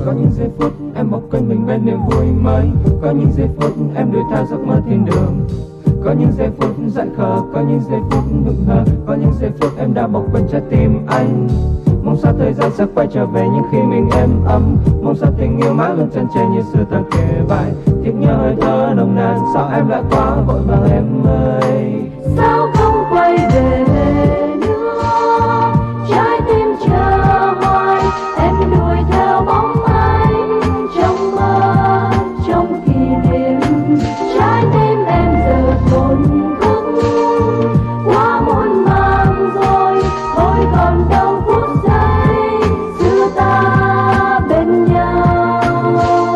Có những giây phút em bỗng quên mình bên niềm vui mới. Có những giây phút em đuổi theo giấc mơ thiên đường. Có những giây phút dại khờ, có những giây phút hững hờ. Có những giây phút em đã bỗng quên trái tim anh. Mong sao thời gian sẽ quay trở về những khi mình êm ấm. Mong sao tình yêu mãi luôn chăn chê như xưa ta kề vai. Tiếc nhớ hơi thở nồng nàn, sao em lại quá vội vàng em ơi. Sao không quay về nữa, trái tim chờ hoài. Em đuổi theo bóng anh trong mơ, trong kỷ niệm. Trái tim em giờ thổn thức, quá muộn màng rồi. Thôi còn đâu phút giây xưa ta bên nhau.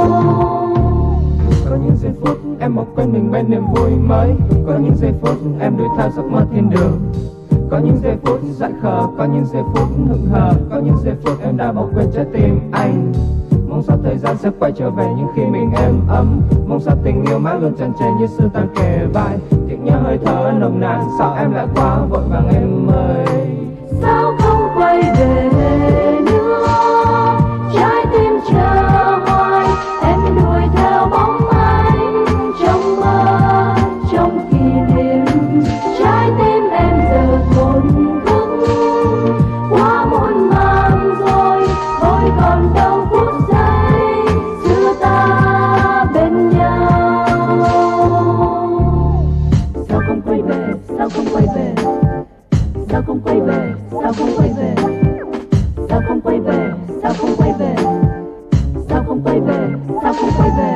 Có những giây phút em bỗng quên mình bên niềm vui mới. Có những giây phút em đuổi theo giấc mơ thiên đường. Có những giây phút dại khờ, có những giây phút hững hờ. Có những giây phút em đã bỗng quên trái tim anh. Mong sao thời gian sẽ quay trở về những khi mình êm ấm. Mong sao tình yêu mãi luôn chăn chê như xưa ta kề vai. Tiếc nhớ hơi thở nồng nàn, sao em lại quá vội vàng em ơi. Sao không quay về nữa, trái tim chờ hoài. Em đuổi theo bóng anh trong mơ, trong kỷ niệm. Trái tim em giờ thổn thức, quá muộn màng rồi. Thôi còn đâu phút giây xưa ta bên nhau. Sao không quay về, sao không quay về, sao không quay về, sao không quay về, sao không quay về, sao không quay về, sao không quay về, sao không quay về.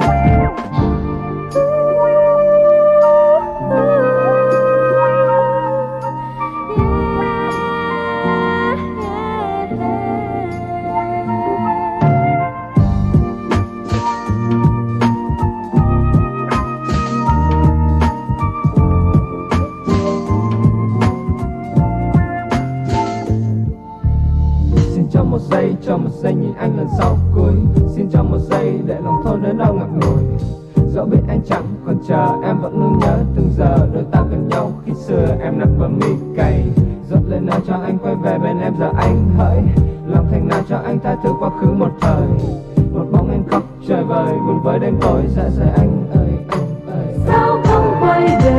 Cho một giây nhìn anh lần sau cuối. Xin cho một giây để lòng thôi đớn đau ngập ngùi. Dẫu biết anh chẳng còn chờ, em vẫn luôn nhớ từng giờ đôi ta gần nhau khi xưa em nằm bờ mi cay. Dẫu lên nào cho anh quay về bên em giờ anh hỡi. Lòng thành nào cho anh tha thứ quá khứ một thời. Một bóng em khóc trời vời buồn với đêm tối dạ rời anh ơi, anh ơi. Sao không quay về